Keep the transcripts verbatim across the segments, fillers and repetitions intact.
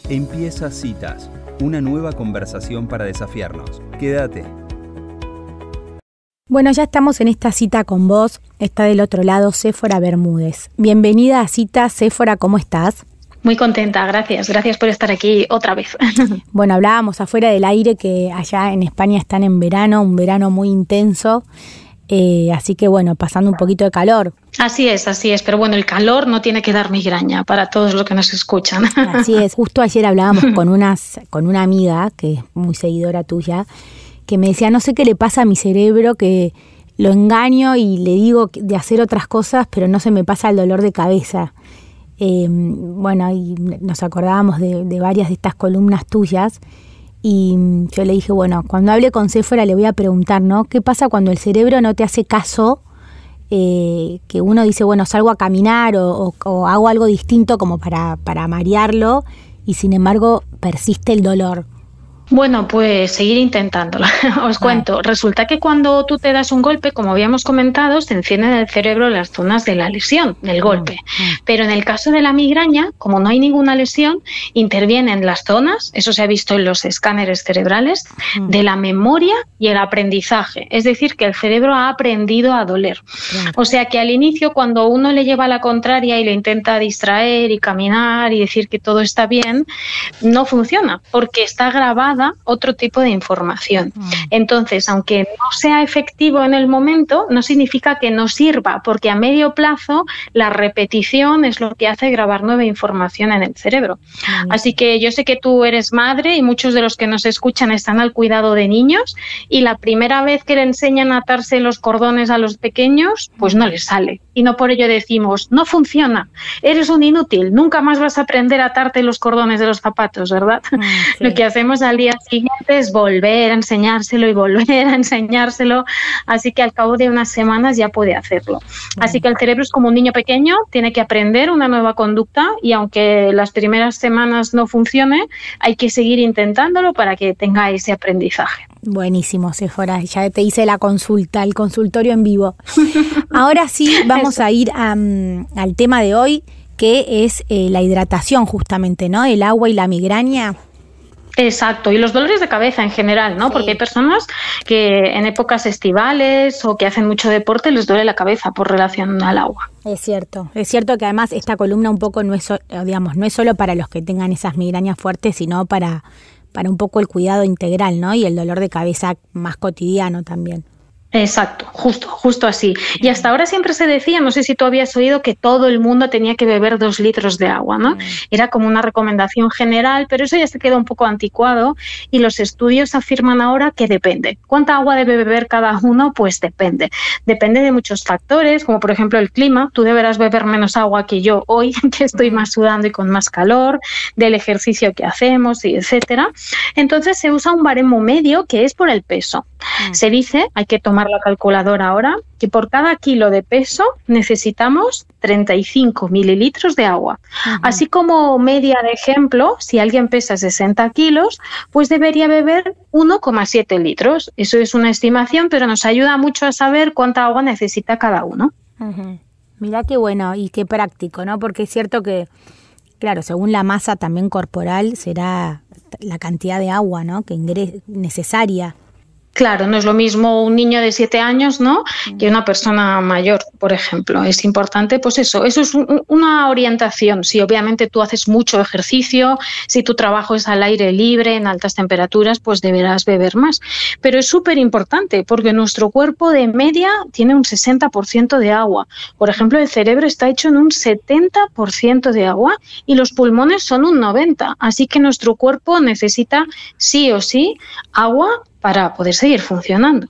Empieza Citas, una nueva conversación para desafiarnos. Quédate. Bueno, ya estamos en esta cita con vos. Está del otro lado Séfora Bermúdez. Bienvenida a Citas, Séfora, ¿cómo estás? Muy contenta, gracias. Gracias por estar aquí otra vez. Bueno, hablábamos afuera del aire que allá en España están en verano, un verano muy intenso. Eh, así que bueno, pasando un poquito de calor. Así es, así es, pero bueno, el calor no tiene que dar migraña para todos los que nos escuchan. Así es, justo ayer hablábamos con, unas, con una amiga, que es muy seguidora tuya, que me decía, no sé qué le pasa a mi cerebro, que lo engaño y le digo de hacer otras cosas, pero no se me pasa el dolor de cabeza. Eh, bueno, y nos acordábamos de, de varias de estas columnas tuyas. Y yo le dije, bueno, cuando hable con Séfora le voy a preguntar, ¿no? ¿Qué pasa cuando el cerebro no te hace caso? Eh, que uno dice, bueno, salgo a caminar o, o, o hago algo distinto como para, para marearlo y sin embargo persiste el dolor. Bueno, pues seguir intentándolo. Os cuento, resulta que cuando tú te das un golpe, como habíamos comentado, se encienden en el cerebro las zonas de la lesión, del golpe. Pero en el caso de la migraña, como no hay ninguna lesión, intervienen las zonas, eso se ha visto en los escáneres cerebrales, de la memoria y el aprendizaje. Es decir, que el cerebro ha aprendido a doler. O sea que al inicio, cuando uno le lleva la contraria y le intenta distraer y caminar y decir que todo está bien, no funciona, porque está grabado otro tipo de información. Entonces, aunque no sea efectivo en el momento, no significa que no sirva, porque a medio plazo la repetición es lo que hace grabar nueva información en el cerebro. Así que yo sé que tú eres madre y muchos de los que nos escuchan están al cuidado de niños y la primera vez que le enseñan a atarse los cordones a los pequeños, pues no les sale. Y no por ello decimos, no funciona, eres un inútil, nunca más vas a aprender a atarte los cordones de los zapatos, ¿verdad? Sí. Lo que hacemos al día siguiente es volver a enseñárselo y volver a enseñárselo, así que al cabo de unas semanas ya puede hacerlo. Así que el cerebro es como un niño pequeño, tiene que aprender una nueva conducta y aunque las primeras semanas no funcione, hay que seguir intentándolo para que tenga ese aprendizaje. Buenísimo, Séfora, ya te hice la consulta, el consultorio en vivo. Ahora sí, vamos a ir a, um, al tema de hoy, que es eh, la hidratación justamente, ¿no? El agua y la migraña. Exacto, y los dolores de cabeza en general, ¿no? Sí. Porque hay personas que en épocas estivales o que hacen mucho deporte les duele la cabeza por relación al agua. Es cierto, es cierto que además esta columna un poco no es, digamos, no es solo para los que tengan esas migrañas fuertes, sino para, para un poco el cuidado integral, ¿no? Y el dolor de cabeza más cotidiano también. Exacto, justo, justo así. Y hasta ahora siempre se decía, no sé si tú habías oído, que todo el mundo tenía que beber dos litros de agua, ¿no? Era como una recomendación general, pero eso ya se queda un poco anticuado y los estudios afirman ahora que depende. ¿Cuánta agua debe beber cada uno? Pues depende. Depende de muchos factores, como por ejemplo el clima. Tú deberás beber menos agua que yo hoy, que estoy más sudando y con más calor, del ejercicio que hacemos, y etcétera. Entonces se usa un baremo medio que es por el peso. Se dice, hay que tomar la calculadora ahora, que por cada kilo de peso necesitamos treinta y cinco mililitros de agua. Uh-huh. Así como media de ejemplo, si alguien pesa sesenta kilos, pues debería beber uno coma siete litros. Eso es una estimación, pero nos ayuda mucho a saber cuánta agua necesita cada uno. Uh-huh. Mira qué bueno y qué práctico, ¿no? Porque es cierto que, claro, según la masa también corporal será la cantidad de agua, ¿no? Que ingres- necesaria. Claro, no es lo mismo un niño de siete años, ¿no?, que una persona mayor, por ejemplo. Es importante, pues eso, eso es un, una orientación. Si obviamente tú haces mucho ejercicio, si tu trabajo es al aire libre, en altas temperaturas, pues deberás beber más. Pero es súper importante porque nuestro cuerpo de media tiene un sesenta por ciento de agua. Por ejemplo, el cerebro está hecho en un setenta por ciento de agua y los pulmones son un noventa por ciento. Así que nuestro cuerpo necesita sí o sí agua para poder seguir funcionando.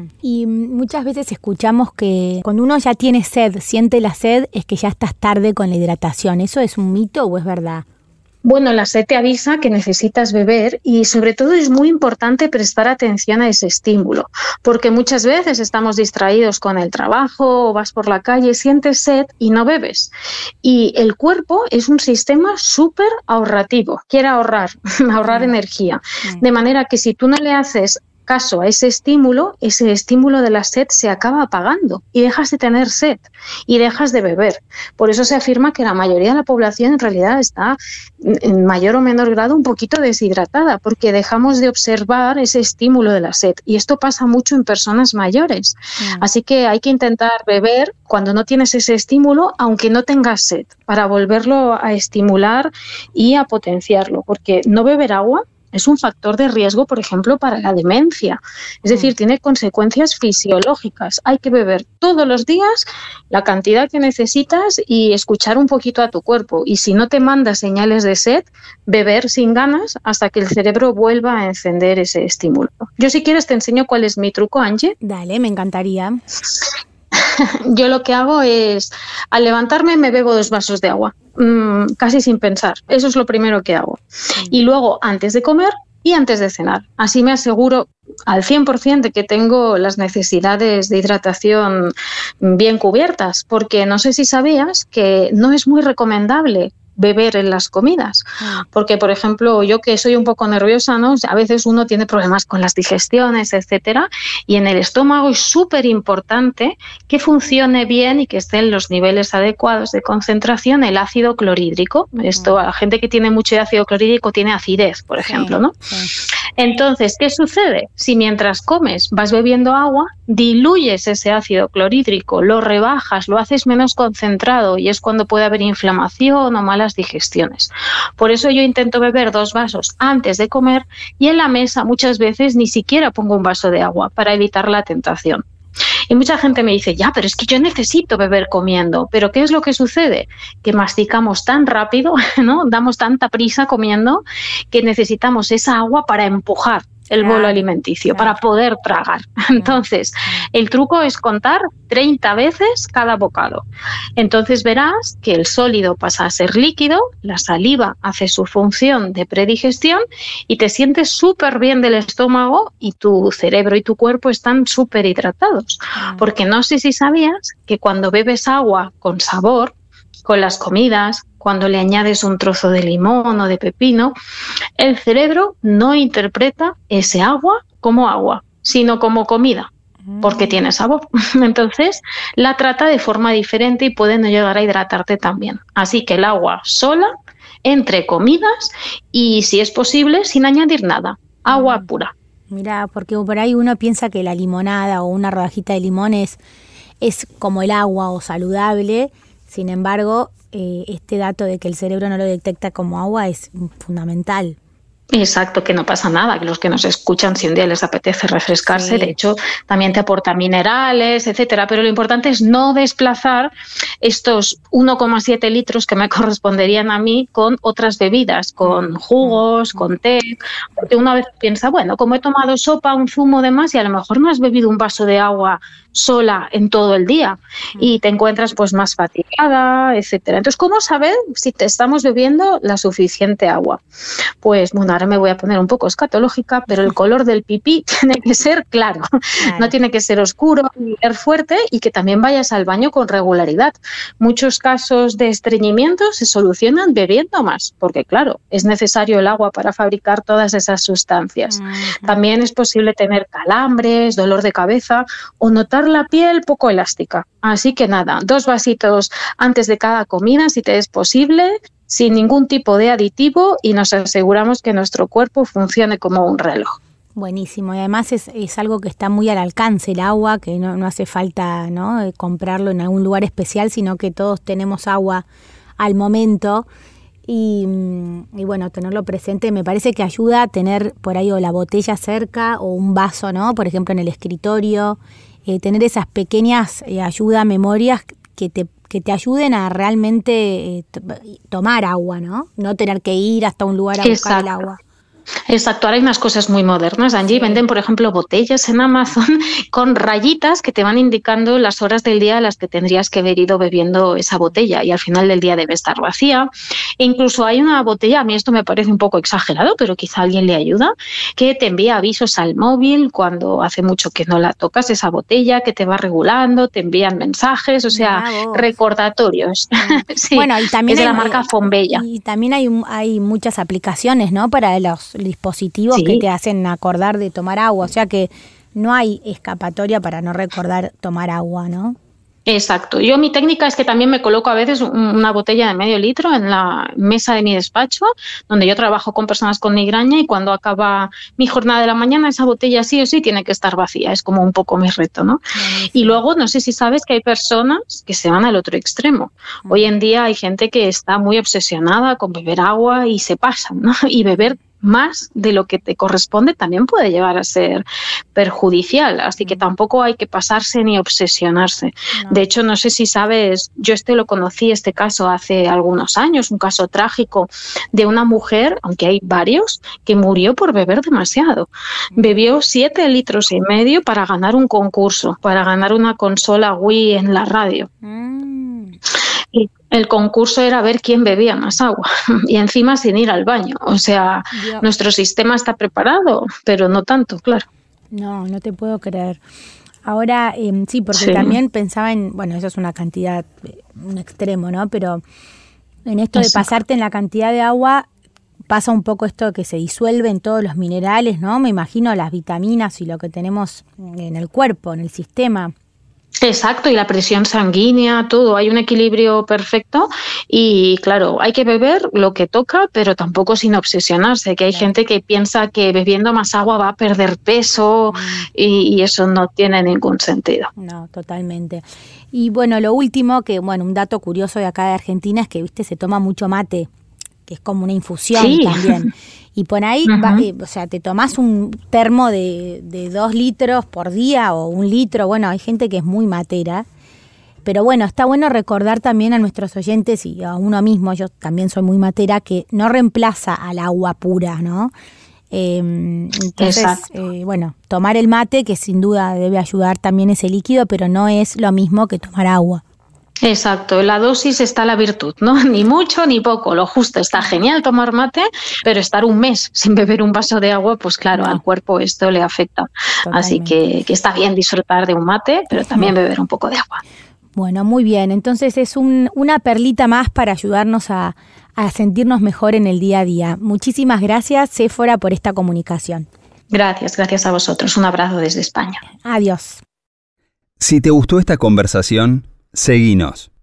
Y muchas veces escuchamos que cuando uno ya tiene sed, siente la sed, es que ya estás tarde con la hidratación. ¿Eso es un mito o es verdad? Bueno, la sed te avisa que necesitas beber y sobre todo es muy importante prestar atención a ese estímulo, porque muchas veces estamos distraídos con el trabajo o vas por la calle, sientes sed y no bebes. Y el cuerpo es un sistema súper ahorrativo, quiere ahorrar, ahorrar energía. De manera que si tú no le haces caso a ese estímulo, ese estímulo de la sed se acaba apagando y dejas de tener sed y dejas de beber. Por eso se afirma que la mayoría de la población en realidad está en mayor o menor grado un poquito deshidratada, porque dejamos de observar ese estímulo de la sed, y esto pasa mucho en personas mayores. Mm. Así que hay que intentar beber cuando no tienes ese estímulo, aunque no tengas sed, para volverlo a estimular y a potenciarlo, porque no beber agua es un factor de riesgo, por ejemplo, para la demencia. Es decir, tiene consecuencias fisiológicas. Hay que beber todos los días la cantidad que necesitas y escuchar un poquito a tu cuerpo. Y si no te manda señales de sed, beber sin ganas hasta que el cerebro vuelva a encender ese estímulo. Yo, si quieres, te enseño cuál es mi truco, Angie. Dale, me encantaría. Yo lo que hago es, al levantarme me bebo dos vasos de agua, mmm, casi sin pensar. Eso es lo primero que hago. Y luego, antes de comer y antes de cenar. Así me aseguro al cien por ciento de que tengo las necesidades de hidratación bien cubiertas, porque no sé si sabías que no es muy recomendable beber en las comidas, porque, por ejemplo, yo que soy un poco nerviosa, ¿no? A veces uno tiene problemas con las digestiones, etcétera, y en el estómago es súper importante que funcione bien y que esté en los niveles adecuados de concentración el ácido clorhídrico. Esto, a la gente que tiene mucho ácido clorhídrico tiene acidez, por ejemplo, ¿no? Sí. Entonces, ¿qué sucede? Si mientras comes vas bebiendo agua, diluyes ese ácido clorhídrico, lo rebajas, lo haces menos concentrado, y es cuando puede haber inflamación o malas digestiones. Por eso yo intento beber dos vasos antes de comer, y en la mesa muchas veces ni siquiera pongo un vaso de agua para evitar la tentación. Y mucha gente me dice, ya, pero es que yo necesito beber comiendo. ¿Pero qué es lo que sucede? Que masticamos tan rápido, ¿no? Damos tanta prisa comiendo, que necesitamos esa agua para empujar el bolo alimenticio, claro, para poder tragar. Entonces, el truco es contar treinta veces cada bocado. Entonces verás que el sólido pasa a ser líquido, la saliva hace su función de predigestión y te sientes súper bien del estómago, y tu cerebro y tu cuerpo están súper hidratados. Porque no sé si sabías que cuando bebes agua con sabor, con las comidas, cuando le añades un trozo de limón o de pepino, el cerebro no interpreta ese agua como agua, sino como comida, porque tiene sabor. Entonces, la trata de forma diferente y puede no llegar a hidratarte también. Así que el agua sola, entre comidas, y si es posible, sin añadir nada, agua pura. Mira, porque por ahí uno piensa que la limonada o una rodajita de limón es, es como el agua o saludable. Sin embargo, eh, este dato de que el cerebro no lo detecta como agua es fundamental. Exacto, que no pasa nada, que los que nos escuchan, si un día les apetece refrescarse, sí, de hecho también te aporta minerales, etcétera, pero lo importante es no desplazar estos uno coma siete litros que me corresponderían a mí con otras bebidas, con jugos, con té, porque una vez piensa, bueno, como he tomado sopa, un zumo de más, y a lo mejor no has bebido un vaso de agua sola en todo el día y te encuentras pues más fatigada, etcétera. Entonces, ¿cómo saber si te estamos bebiendo la suficiente agua? Pues bueno, ahora me voy a poner un poco escatológica, pero el color del pipí tiene que ser claro, claro. No tiene que ser oscuro ni ser fuerte, y que también vayas al baño con regularidad. Muchos casos de estreñimiento se solucionan bebiendo más, porque claro, es necesario el agua para fabricar todas esas sustancias. Uh-huh. También es posible tener calambres, dolor de cabeza o notar la piel poco elástica. Así que nada, dos vasitos antes de cada comida, si te es posible, sin ningún tipo de aditivo, y nos aseguramos que nuestro cuerpo funcione como un reloj. Buenísimo, y además es, es algo que está muy al alcance, el agua, que no, no hace falta, ¿no?, comprarlo en algún lugar especial, sino que todos tenemos agua al momento. Y, y bueno, tenerlo presente me parece que ayuda a tener por ahí o la botella cerca o un vaso, ¿no?, por ejemplo en el escritorio. Eh, tener esas pequeñas eh, ayuda, memorias que te, que te ayuden a realmente eh, t- tomar agua, ¿no? No tener que ir hasta un lugar a buscar Exacto. el agua. Exacto, ahora hay unas cosas muy modernas, Angie, sí. Venden, por ejemplo, botellas en Amazon con rayitas que te van indicando las horas del día a las que tendrías que haber ido bebiendo esa botella, y al final del día debe estar vacía. E incluso hay una botella, a mí esto me parece un poco exagerado, pero quizá a alguien le ayuda, que te envía avisos al móvil cuando hace mucho que no la tocas, esa botella, que te va regulando, te envían mensajes, o sea, Bravo. recordatorios. Sí. Sí, bueno, y también es de hay, la marca Fombella. Y también hay, hay muchas aplicaciones, ¿no?, para los dos dispositivos sí. que te hacen acordar de tomar agua, o sea que no hay escapatoria para no recordar tomar agua, ¿no? Exacto. Yo mi técnica es que también me coloco a veces una botella de medio litro en la mesa de mi despacho, donde yo trabajo con personas con migraña, y cuando acaba mi jornada de la mañana, esa botella sí o sí tiene que estar vacía. Es como un poco mi reto, ¿no? Sí. Y luego, no sé si sabes que hay personas que se van al otro extremo. Mm. Hoy en día hay gente que está muy obsesionada con beber agua y se pasan, ¿no? Y beber más de lo que te corresponde también puede llegar a ser perjudicial, así que tampoco hay que pasarse ni obsesionarse. No. De hecho, no sé si sabes, yo este lo conocí, este caso hace algunos años, un caso trágico de una mujer, aunque hay varios, que murió por beber demasiado. Bebió siete litros y medio para ganar un concurso, para ganar una consola Wii en la radio. Mm. Y el concurso era ver quién bebía más agua, y encima sin ir al baño. O sea, Dios. Nuestro sistema está preparado, pero no tanto, claro. No, no te puedo creer. Ahora, eh, sí, porque sí. también pensaba en, bueno, eso es una cantidad, un extremo, ¿no? Pero en esto eso. de pasarte en la cantidad de agua, pasa un poco esto de que se disuelven todos los minerales, ¿no? Me imagino las vitaminas y lo que tenemos en el cuerpo, en el sistema. Exacto, y la presión sanguínea, todo, hay un equilibrio perfecto y claro, hay que beber lo que toca, pero tampoco sin obsesionarse, que hay claro. gente que piensa que bebiendo más agua va a perder peso mm. y, y eso no tiene ningún sentido. No, totalmente. Y bueno, lo último, que bueno, un dato curioso de acá de Argentina es que, viste, se toma mucho mate, que es como una infusión sí. también. Y por ahí, uh-huh. va, eh, o sea, te tomás un termo de, de dos litros por día o un litro. Bueno, hay gente que es muy matera. Pero bueno, está bueno recordar también a nuestros oyentes y a uno mismo, yo también soy muy matera, que no reemplaza al agua pura, ¿no? Eh, entonces, eh, bueno, tomar el mate, que sin duda debe ayudar también ese líquido, pero no es lo mismo que tomar agua. Exacto, en la dosis está la virtud, ¿no? Ni mucho ni poco, lo justo. Está genial tomar mate, pero estar un mes sin beber un vaso de agua, pues claro, no. al cuerpo esto le afecta. Totalmente. Así que, que está bien disfrutar de un mate, pero también beber un poco de agua. Bueno, muy bien. Entonces es un, una perlita más para ayudarnos a, a sentirnos mejor en el día a día. Muchísimas gracias, Séfora, por esta comunicación. Gracias, gracias a vosotros. Un abrazo desde España. Adiós. Si te gustó esta conversación, seguinos.